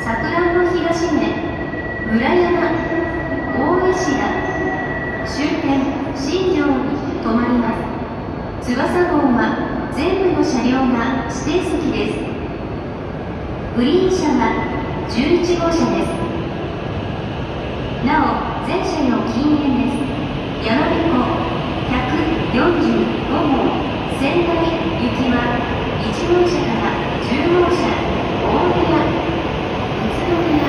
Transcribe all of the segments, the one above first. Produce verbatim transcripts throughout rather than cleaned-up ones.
桜の東目、村山、大石田、終点、新庄に停まります。翼号は全部の車両が指定席です。グリーン車はじゅういちごうしゃです。なお、全車両禁煙です。やまびこひゃくよんじゅうごごう、仙台行きはいちごうしゃからじゅうごうしゃ、大宮、宇都宮、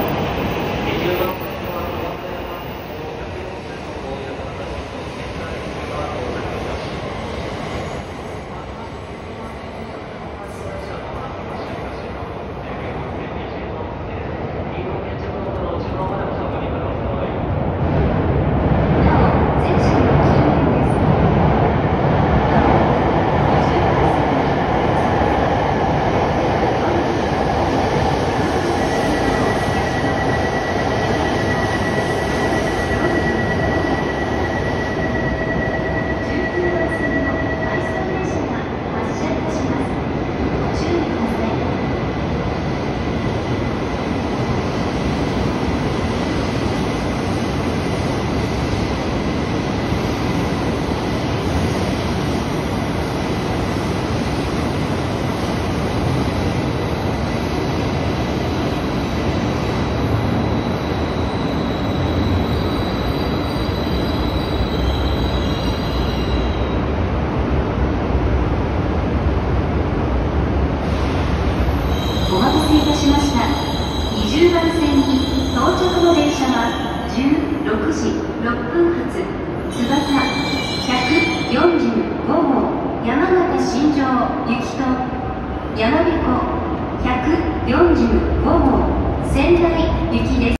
お待たせいたしました。にじゅうばんせんに到着の電車はじゅうろくじろっぷん発、翼ひゃくよんじゅうごごう、山形新庄行きと、やまびこ